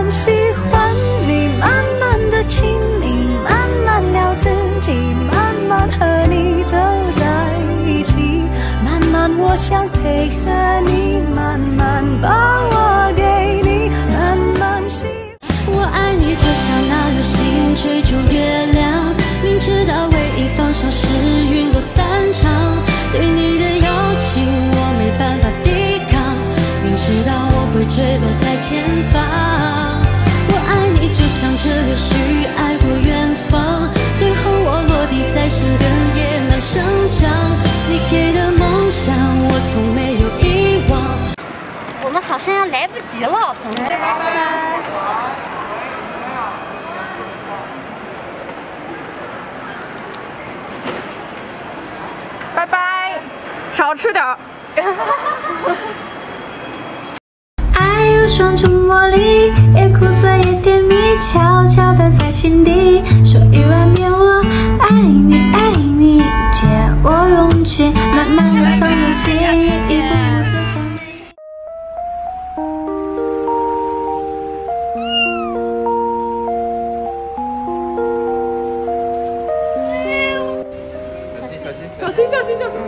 慢喜欢你，慢慢的亲密，慢慢聊自己，慢慢和你走在一起，慢慢我想配合你，慢慢把我给你，慢慢喜欢。我爱你就像那流星追逐月亮，明知道唯一方向是陨落散场，对你的邀请我没办法抵抗，明知道我会坠落在前方。我爱你就像这柳絮爱过远方，最后我落地在生根也难生长，你给的梦想我从没有遗忘。 我们好像要来不及了，同学。拜拜。 拜拜，少吃点儿。 爱有双重魔力，也苦涩也甜蜜，悄悄地在心底说10000遍我爱你爱你，借我勇气，慢慢地放了心，一步步走向你。 小心小心小心！